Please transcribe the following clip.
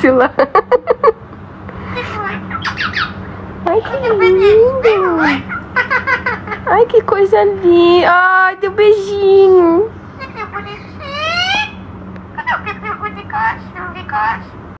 disse lá. Ai, que lindo. Ai, que coisa linda. Ai, deu beijinho. Que bonitinho. Cadê o peru de cachorro?